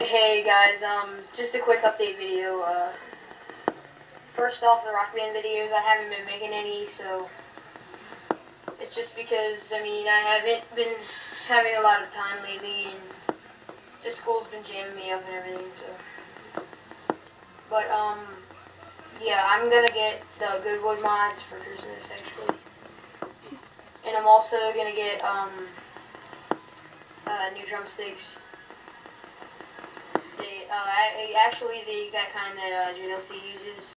Hey guys, just a quick update video. First off, the Rock Band videos, I haven't been making any, so it's just because, I haven't been having a lot of time lately, and just school's been jamming me up and everything, so. But, yeah, I'm gonna get the Goodwood mods for Christmas, actually. And I'm also gonna get, new drumsticks. Actually the exact kind that JLC uses.